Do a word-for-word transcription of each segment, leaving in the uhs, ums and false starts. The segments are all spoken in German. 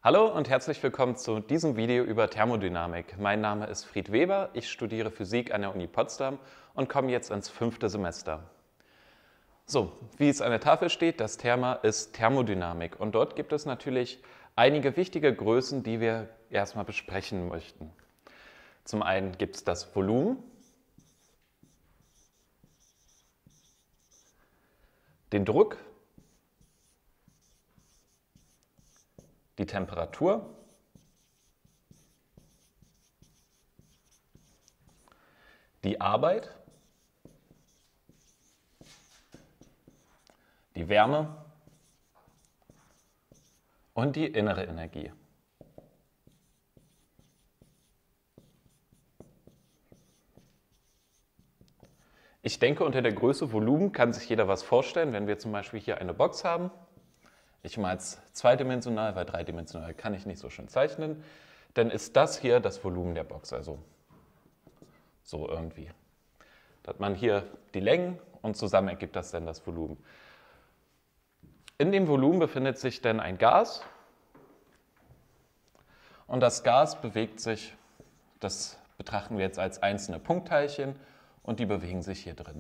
Hallo und herzlich willkommen zu diesem Video über Thermodynamik. Mein Name ist Fried Weber, ich studiere Physik an der Uni Potsdam und komme jetzt ins fünfte Semester. So, wie es an der Tafel steht, das Thema ist Thermodynamik und dort gibt es natürlich einige wichtige Größen, die wir erstmal besprechen möchten. Zum einen gibt es das Volumen, den Druck, die Temperatur, die Arbeit, die Wärme und die innere Energie. Ich denke, unter der Größe Volumen kann sich jeder was vorstellen, wenn wir zum Beispiel hier eine Box haben. Ich mache es zweidimensional, weil dreidimensional kann ich nicht so schön zeichnen. Dann ist das hier das Volumen der Box, also so irgendwie. Da hat man hier die Längen und zusammen ergibt das dann das Volumen. In dem Volumen befindet sich dann ein Gas und das Gas bewegt sich, das betrachten wir jetzt als einzelne Punktteilchen und die bewegen sich hier drin.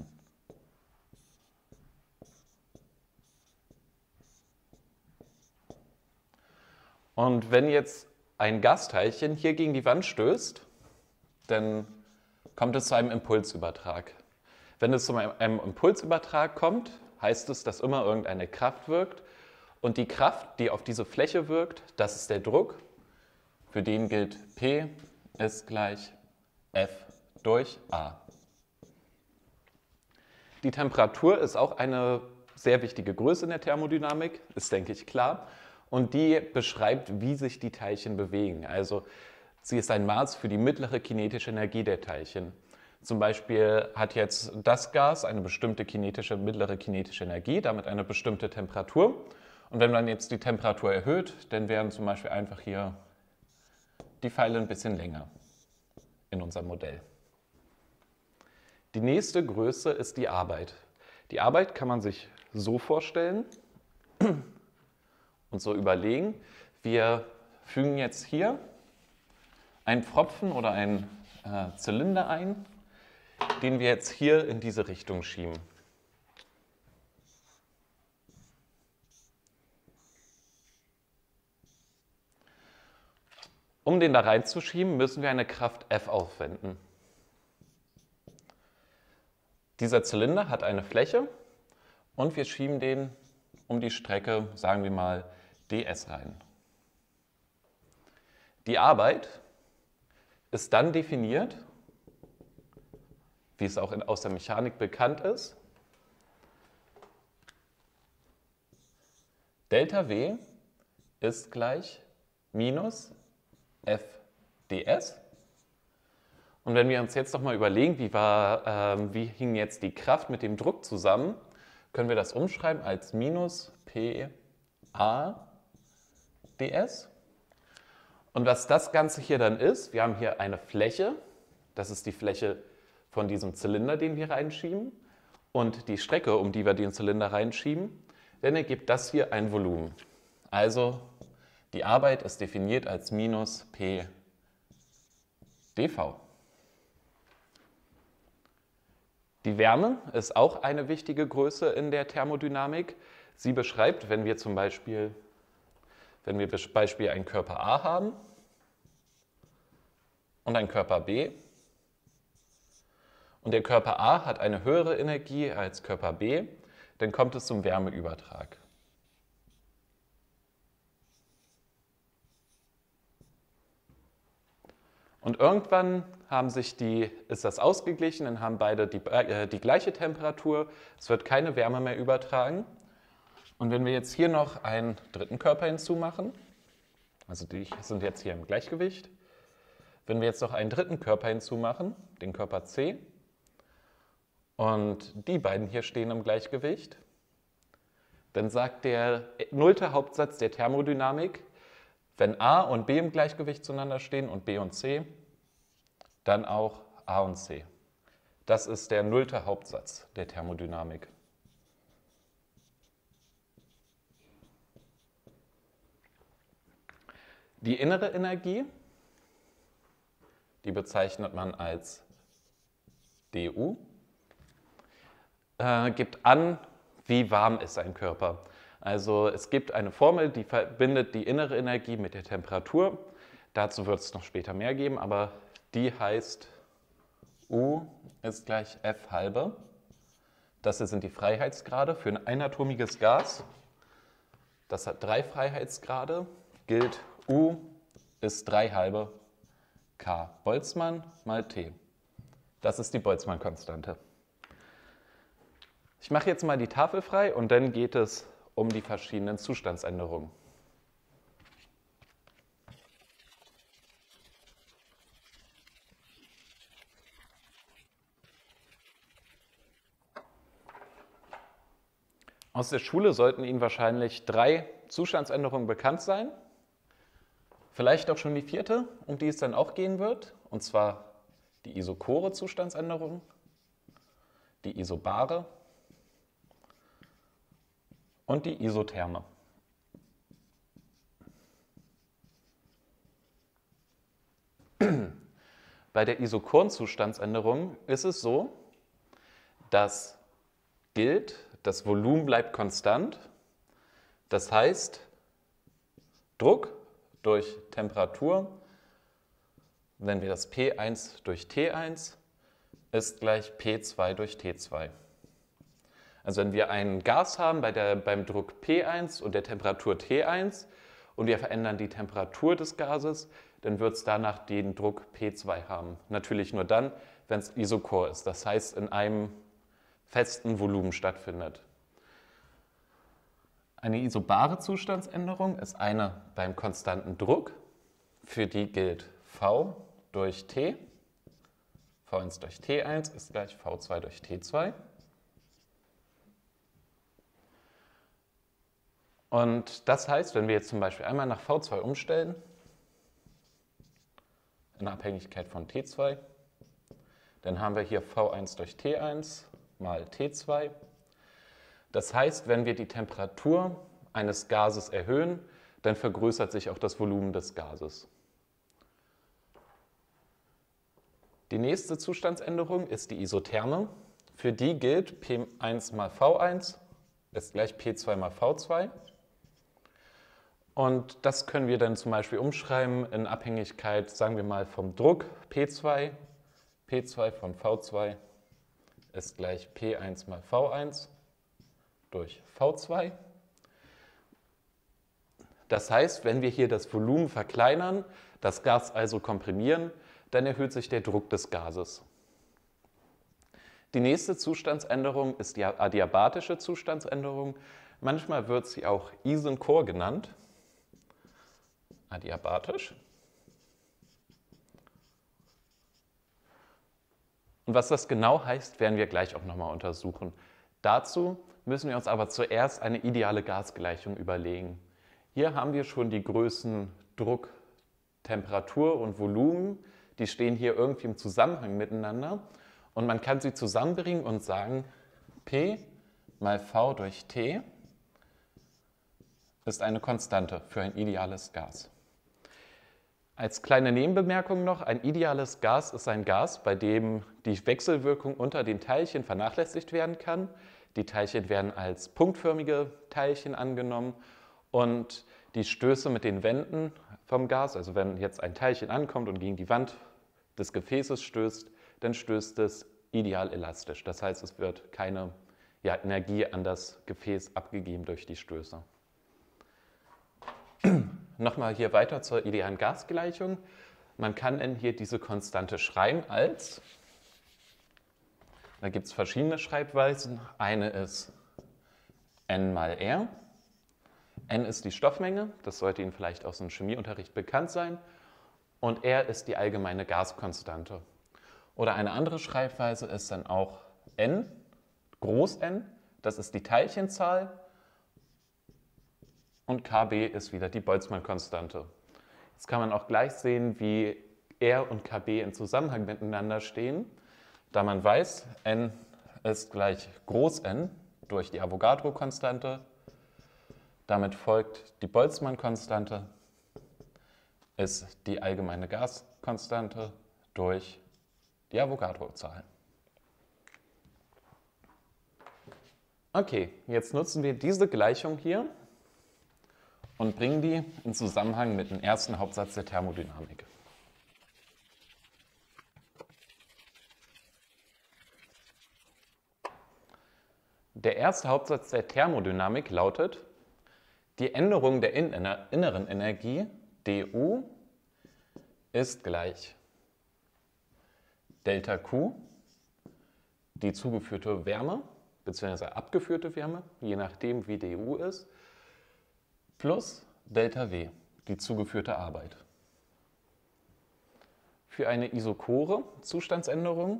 Und wenn jetzt ein Gasteilchen hier gegen die Wand stößt, dann kommt es zu einem Impulsübertrag. Wenn es zu einem Impulsübertrag kommt, heißt es, dass immer irgendeine Kraft wirkt. Und die Kraft, die auf diese Fläche wirkt, das ist der Druck. Für den gilt P ist gleich F durch A. Die Temperatur ist auch eine sehr wichtige Größe in der Thermodynamik, ist, denke ich, klar. Und die beschreibt, wie sich die Teilchen bewegen. Also sie ist ein Maß für die mittlere kinetische Energie der Teilchen. Zum Beispiel hat jetzt das Gas eine bestimmte kinetische, mittlere kinetische Energie, damit eine bestimmte Temperatur. Und wenn man jetzt die Temperatur erhöht, dann wären zum Beispiel einfach hier die Pfeile ein bisschen länger in unserem Modell. Die nächste Größe ist die Arbeit. Die Arbeit kann man sich so vorstellen und so überlegen. Wir fügen jetzt hier einen Pfropfen oder einen äh, Zylinder ein, den wir jetzt hier in diese Richtung schieben. Um den da reinzuschieben, müssen wir eine Kraft F aufwenden. Dieser Zylinder hat eine Fläche und wir schieben den um die Strecke, sagen wir mal, ds rein. Die Arbeit ist dann definiert, wie es auch in, aus der Mechanik bekannt ist. Delta W ist gleich minus F ds. Und wenn wir uns jetzt noch mal überlegen, wie, war, äh, wie hing jetzt die Kraft mit dem Druck zusammen, können wir das umschreiben als minus P A ds. Und was das Ganze hier dann ist, wir haben hier eine Fläche, das ist die Fläche von diesem Zylinder, den wir reinschieben, und die Strecke, um die wir den Zylinder reinschieben, dann ergibt das hier ein Volumen. Also die Arbeit ist definiert als minus P dV. Die Wärme ist auch eine wichtige Größe in der Thermodynamik. Sie beschreibt, wenn wir zum Beispiel, wenn wir zum Beispiel einen Körper A haben und einen Körper B und der Körper A hat eine höhere Energie als Körper B, dann kommt es zum Wärmeübertrag. Und irgendwann haben sich die, ist das ausgeglichen, dann haben beide die, äh, die gleiche Temperatur, es wird keine Wärme mehr übertragen. Und wenn wir jetzt hier noch einen dritten Körper hinzumachen, also die sind jetzt hier im Gleichgewicht, wenn wir jetzt noch einen dritten Körper hinzumachen, den Körper C, und die beiden hier stehen im Gleichgewicht, dann sagt der nullte Hauptsatz der Thermodynamik, wenn A und B im Gleichgewicht zueinander stehen und B und C, dann auch A und C. Das ist der nullte Hauptsatz der Thermodynamik. Die innere Energie, die bezeichnet man als du, äh, gibt an, wie warm ist ein Körper. Also es gibt eine Formel, die verbindet die innere Energie mit der Temperatur. Dazu wird es noch später mehr geben, aber die heißt U ist gleich F halbe. Das hier sind die Freiheitsgrade für ein einatomiges Gas. Das hat drei Freiheitsgrade, gilt U ist drei halbe K Boltzmann mal T. Das ist die Boltzmann-Konstante. Ich mache jetzt mal die Tafel frei und dann geht es um die verschiedenen Zustandsänderungen. Aus der Schule sollten Ihnen wahrscheinlich drei Zustandsänderungen bekannt sein. Vielleicht auch schon die vierte, um die es dann auch gehen wird, und zwar die isochore Zustandsänderung, die isobare und die isotherme. Bei der isochoren Zustandsänderung ist es so, dass gilt, das Volumen bleibt konstant. Das heißt, Druck durch Temperatur, wenn wir das P eins durch T eins, ist gleich P zwei durch T zwei. Also wenn wir ein Gas haben bei der, beim Druck P eins und der Temperatur T eins und wir verändern die Temperatur des Gases, dann wird es danach den Druck P zwei haben. Natürlich nur dann, wenn es isochor ist, das heißt in einem festen Volumen stattfindet. Eine isobare Zustandsänderung ist eine beim konstanten Druck, für die gilt V durch T, V eins durch T eins ist gleich V zwei durch T zwei. Und das heißt, wenn wir jetzt zum Beispiel einmal nach V zwei umstellen, in Abhängigkeit von T zwei, dann haben wir hier V eins durch T eins mal T zwei. Das heißt, wenn wir die Temperatur eines Gases erhöhen, dann vergrößert sich auch das Volumen des Gases. Die nächste Zustandsänderung ist die isotherme. Für die gilt P eins mal V eins ist gleich P zwei mal V zwei. Und das können wir dann zum Beispiel umschreiben in Abhängigkeit, sagen wir mal, vom Druck P zwei. P zwei von V zwei ist gleich P eins mal V eins durch V zwei. Das heißt, wenn wir hier das Volumen verkleinern, das Gas also komprimieren, dann erhöht sich der Druck des Gases. Die nächste Zustandsänderung ist die adiabatische Zustandsänderung. Manchmal wird sie auch isenchor genannt. Adiabatisch. Und was das genau heißt, werden wir gleich auch nochmal untersuchen. Dazu müssen wir uns aber zuerst eine ideale Gasgleichung überlegen. Hier haben wir schon die Größen Druck, Temperatur und Volumen. Die stehen hier irgendwie im Zusammenhang miteinander. Und man kann sie zusammenbringen und sagen, P mal V durch T ist eine Konstante für ein ideales Gas. Als kleine Nebenbemerkung noch, ein ideales Gas ist ein Gas, bei dem die Wechselwirkung unter den Teilchen vernachlässigt werden kann. Die Teilchen werden als punktförmige Teilchen angenommen und die Stöße mit den Wänden vom Gas, also wenn jetzt ein Teilchen ankommt und gegen die Wand des Gefäßes stößt, dann stößt es ideal elastisch. Das heißt, es wird keine ja, Energie an das Gefäß abgegeben durch die Stöße. Nochmal hier weiter zur idealen Gasgleichung. Man kann dann hier diese Konstante schreiben als, da gibt es verschiedene Schreibweisen. Eine ist N mal R. N ist die Stoffmenge, das sollte Ihnen vielleicht aus dem Chemieunterricht bekannt sein. Und R ist die allgemeine Gaskonstante. Oder eine andere Schreibweise ist dann auch N, Groß N, das ist die Teilchenzahl. Und K B ist wieder die Boltzmann-Konstante. Jetzt kann man auch gleich sehen, wie R und K B in Zusammenhang miteinander stehen. Da man weiß, N ist gleich Groß N durch die Avogadro-Konstante. Damit folgt die Boltzmann-Konstante. ist die allgemeine Gaskonstante durch die Avogadro-Zahl. Okay, jetzt nutzen wir diese Gleichung hier und bringen die in Zusammenhang mit dem ersten Hauptsatz der Thermodynamik. Der erste Hauptsatz der Thermodynamik lautet: Die Änderung der inneren Energie du ist gleich Delta Q, die zugeführte Wärme bzw. abgeführte Wärme, je nachdem wie du ist, plus Delta W, die zugeführte Arbeit. Für eine isochore Zustandsänderung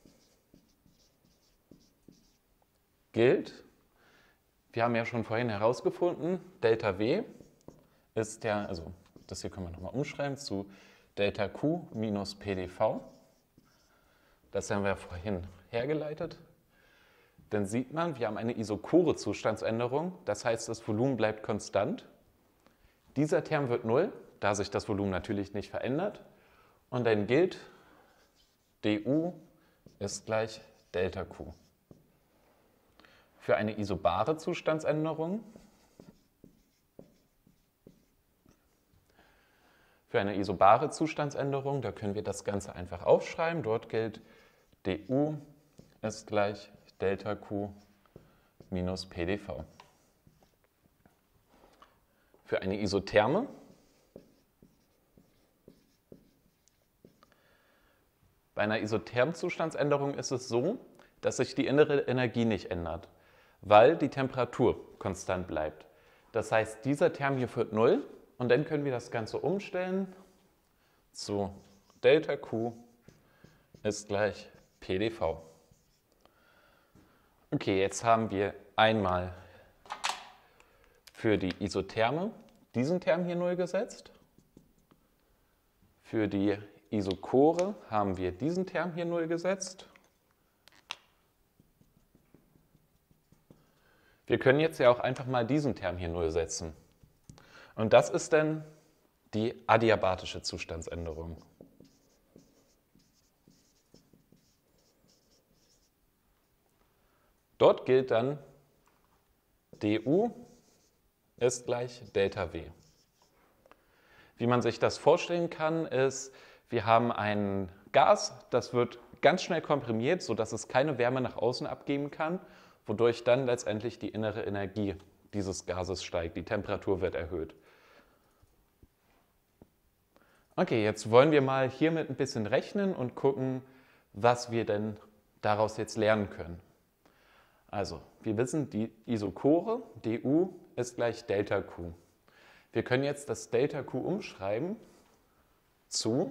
gilt, wir haben ja schon vorhin herausgefunden, Delta W ist ja, also das hier können wir nochmal umschreiben, zu Delta Q minus P d V. Das haben wir vorhin hergeleitet. Dann sieht man, wir haben eine isochore Zustandsänderung, das heißt, das Volumen bleibt konstant. Dieser Term wird null, da sich das Volumen natürlich nicht verändert. Und dann gilt, du ist gleich Delta Q. Für eine isobare Zustandsänderung, für eine isobare Zustandsänderung, da können wir das Ganze einfach aufschreiben. Dort gilt, du ist gleich Delta Q minus P d V. Für eine Isotherme bei einer Isothermzustandsänderung ist es so, dass sich die innere Energie nicht ändert, weil die Temperatur konstant bleibt. Das heißt, dieser Term hier wird null und dann können wir das Ganze umstellen zu Delta Q ist gleich P d V. Okay, jetzt haben wir einmal für die Isotherme diesen Term hier null gesetzt. Für die Isochore haben wir diesen Term hier null gesetzt. Wir können jetzt ja auch einfach mal diesen Term hier null setzen. Und das ist dann die adiabatische Zustandsänderung. Dort gilt dann, du ist gleich Delta W. Wie man sich das vorstellen kann, ist, wir haben ein Gas, das wird ganz schnell komprimiert, sodass es keine Wärme nach außen abgeben kann, wodurch dann letztendlich die innere Energie dieses Gases steigt, die Temperatur wird erhöht. Okay, jetzt wollen wir mal hiermit ein bisschen rechnen und gucken, was wir denn daraus jetzt lernen können. Also, wir wissen, die Isochore, du, ist gleich Delta Q. Wir können jetzt das Delta Q umschreiben zu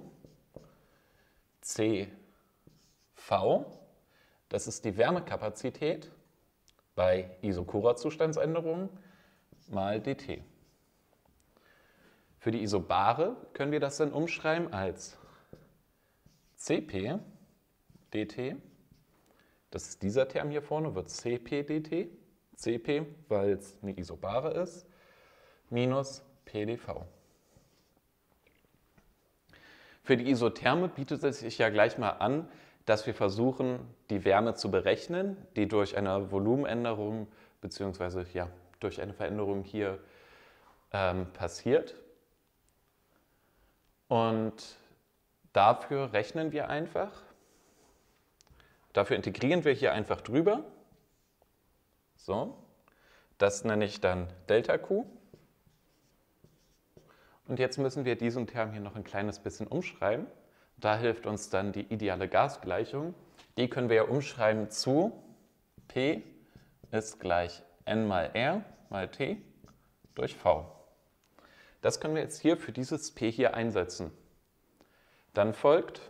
C V, das ist die Wärmekapazität bei isochorer Zustandsänderung, mal dt. Für die isobare können wir das dann umschreiben als Cp dt. Das ist dieser Term hier vorne, wird Cp dt. Cp, weil es eine isobare ist, minus P d V. Für die Isotherme bietet es sich ja gleich mal an, dass wir versuchen, die Wärme zu berechnen, die durch eine Volumenänderung bzw. ja, durch eine Veränderung hier ähm, passiert. Und dafür rechnen wir einfach. Dafür integrieren wir hier einfach drüber. So, das nenne ich dann Delta Q. Und jetzt müssen wir diesen Term hier noch ein kleines bisschen umschreiben. Da hilft uns dann die ideale Gasgleichung. Die können wir ja umschreiben zu P ist gleich N mal R mal T durch V. Das können wir jetzt hier für dieses P hier einsetzen. Dann folgt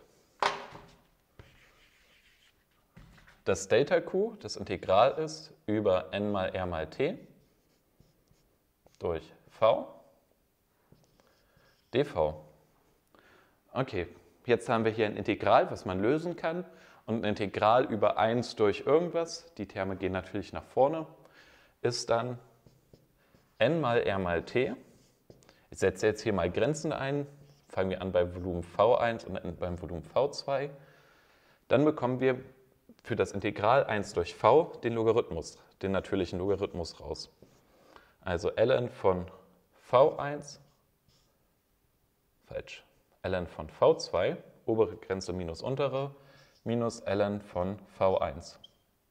das Delta Q, das Integral ist über N mal R mal T durch V dV. Okay, jetzt haben wir hier ein Integral, was man lösen kann, und ein Integral über eins durch irgendwas, die Terme gehen natürlich nach vorne, ist dann N mal R mal T. Ich setze jetzt hier mal Grenzen ein, fangen wir an bei Volumen V eins und enden beim Volumen V zwei. Dann bekommen wir für das Integral eins durch v den Logarithmus, den natürlichen Logarithmus raus. Also ln von V eins, falsch, ln von V zwei, obere Grenze minus untere, minus ln von V eins.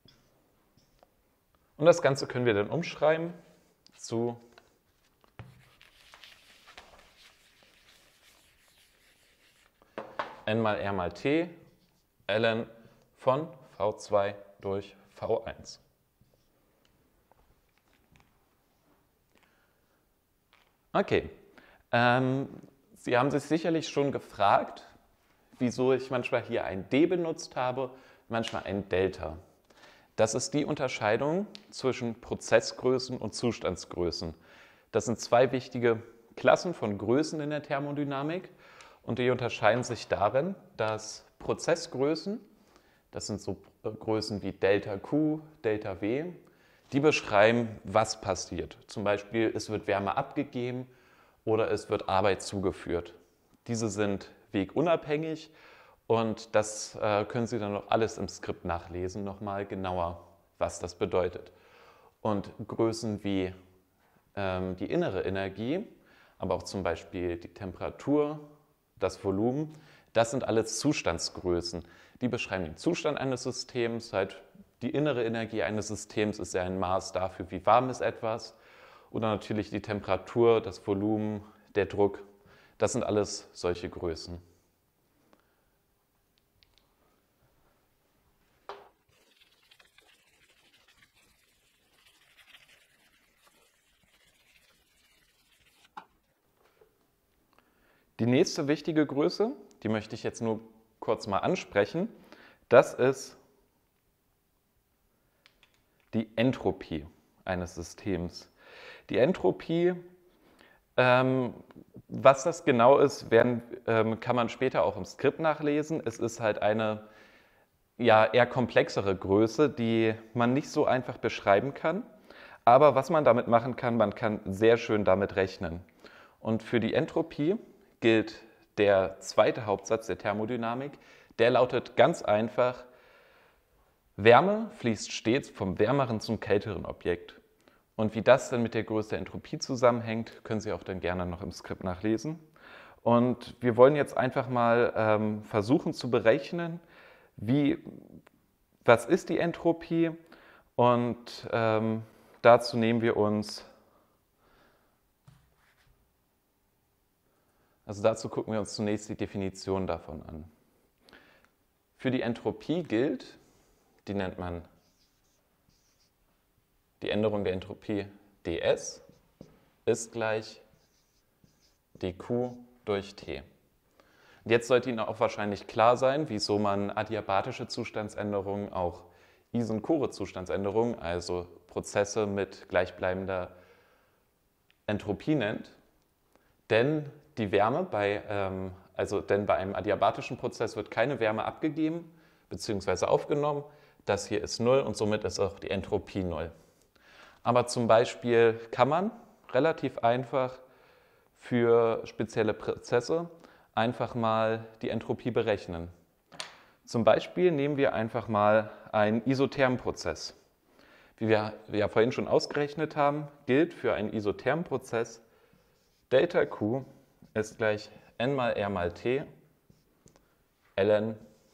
Und das Ganze können wir dann umschreiben zu n mal r mal t, ln von V zwei durch V eins. Okay, ähm, Sie haben sich sicherlich schon gefragt, wieso ich manchmal hier ein d benutzt habe, manchmal ein Delta. Das ist die Unterscheidung zwischen Prozessgrößen und Zustandsgrößen. Das sind zwei wichtige Klassen von Größen in der Thermodynamik und die unterscheiden sich darin, dass Prozessgrößen, das sind so Größen wie Delta Q, Delta V, die beschreiben, was passiert. Zum Beispiel, es wird Wärme abgegeben oder es wird Arbeit zugeführt. Diese sind wegunabhängig und das äh, können Sie dann noch alles im Skript nachlesen, nochmal genauer, was das bedeutet. Und Größen wie ähm, die innere Energie, aber auch zum Beispiel die Temperatur, das Volumen, das sind alles Zustandsgrößen. Die beschreiben den Zustand eines Systems, halt die innere Energie eines Systems ist ja ein Maß dafür, wie warm ist etwas. Oder natürlich die Temperatur, das Volumen, der Druck. Das sind alles solche Größen. Die nächste wichtige Größe, die möchte ich jetzt nur kurz mal ansprechen, das ist die Entropie eines Systems. Die Entropie, ähm, was das genau ist, werden, ähm, kann man später auch im Skript nachlesen. Es ist halt eine ja, eher komplexere Größe, die man nicht so einfach beschreiben kann. Aber was man damit machen kann, man kann sehr schön damit rechnen. Und für die Entropie gilt der zweite Hauptsatz der Thermodynamik. Der lautet ganz einfach: Wärme fließt stets vom wärmeren zum kälteren Objekt. Und wie das dann mit der Größe der Entropie zusammenhängt, können Sie auch dann gerne noch im Skript nachlesen. Und wir wollen jetzt einfach mal ähm, versuchen zu berechnen, wie, was ist die Entropie. Und ähm, dazu nehmen wir uns, also dazu gucken wir uns zunächst die Definition davon an. Für die Entropie gilt, die nennt man die Änderung der Entropie ds, ist gleich dq durch t. Und jetzt sollte Ihnen auch wahrscheinlich klar sein, wieso man adiabatische Zustandsänderungen auch isenchore Zustandsänderungen, also Prozesse mit gleichbleibender Entropie nennt. Denn die Wärme bei, ähm, also denn bei einem adiabatischen Prozess wird keine Wärme abgegeben bzw. aufgenommen. Das hier ist null und somit ist auch die Entropie null. Aber zum Beispiel kann man relativ einfach für spezielle Prozesse einfach mal die Entropie berechnen. Zum Beispiel nehmen wir einfach mal einen isothermen Prozess. Wie wir ja vorhin schon ausgerechnet haben, gilt für einen isothermen Prozess Delta Q ist gleich n mal r mal t ln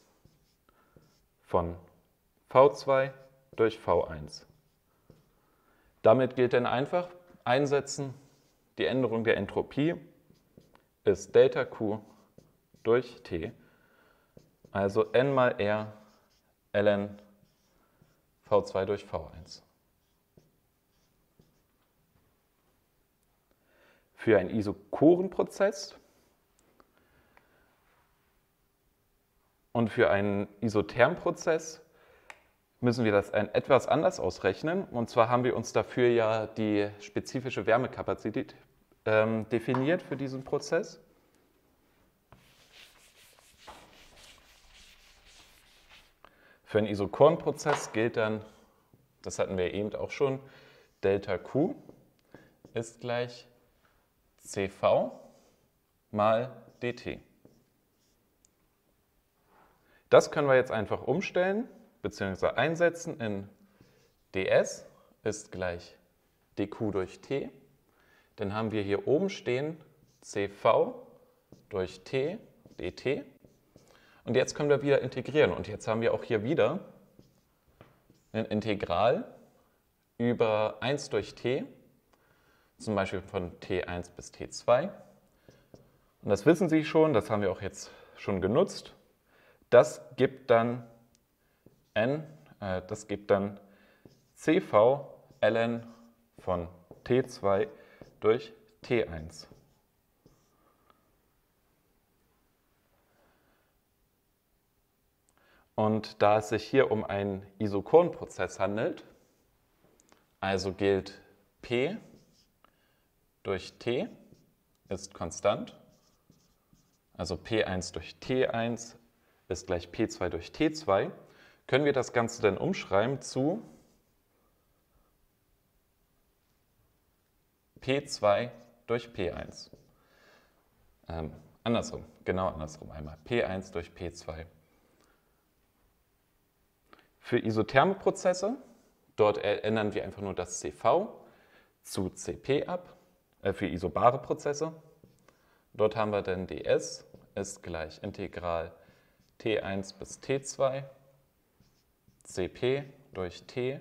von V zwei durch V eins. Damit gilt dann einfach einsetzen, die Änderung der Entropie ist Delta Q durch T, also n mal r ln V zwei durch V eins. Für einen Isochorenprozess und für einen isothermen Prozess müssen wir das etwas anders ausrechnen. Und zwar haben wir uns dafür ja die spezifische Wärmekapazität ähm, definiert für diesen Prozess. Für einen Isochorenprozess gilt dann, das hatten wir eben auch schon, Delta Q ist gleich C V mal dt. Das können wir jetzt einfach umstellen bzw. einsetzen in ds ist gleich dq durch t. Dann haben wir hier oben stehen cv durch t dt. Und jetzt können wir wieder integrieren. Und jetzt haben wir auch hier wieder ein Integral über eins durch t, zum Beispiel von t eins bis t zwei. Und das wissen Sie schon, das haben wir auch jetzt schon genutzt. Das gibt dann n, äh, das gibt dann cv ln von t zwei durch t eins. Und da es sich hier um einen Isochronprozess handelt, also gilt P durch T ist konstant, also P eins durch T eins ist gleich P zwei durch T zwei, können wir das Ganze dann umschreiben zu P zwei durch P eins. Ähm, andersrum, genau andersrum einmal. P eins durch P zwei. Für isotherme Prozesse, dort ändern wir einfach nur das C V zu C P ab. Äh, für isobare Prozesse, dort haben wir dann ds ist gleich Integral T eins bis T zwei Cp durch T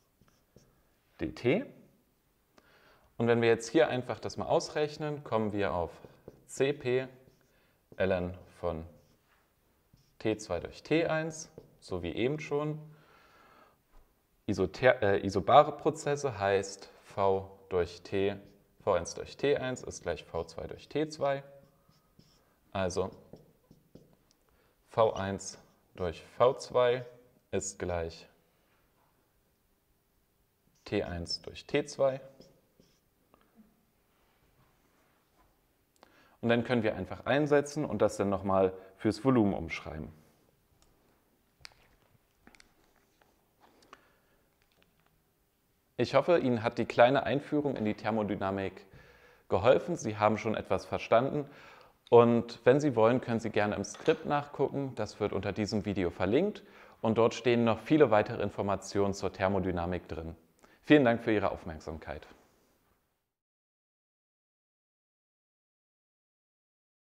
dt. Und wenn wir jetzt hier einfach das mal ausrechnen, kommen wir auf Cp ln von T zwei durch T eins, so wie eben schon. Isother äh, isobare Prozesse heißt V durch T, V eins durch T eins ist gleich V zwei durch T zwei. Also V eins durch V zwei ist gleich T eins durch T zwei. Und dann können wir einfach einsetzen und das dann nochmal fürs Volumen umschreiben. Ich hoffe, Ihnen hat die kleine Einführung in die Thermodynamik geholfen. Sie haben schon etwas verstanden. Und wenn Sie wollen, können Sie gerne im Skript nachgucken. Das wird unter diesem Video verlinkt. Und dort stehen noch viele weitere Informationen zur Thermodynamik drin. Vielen Dank für Ihre Aufmerksamkeit.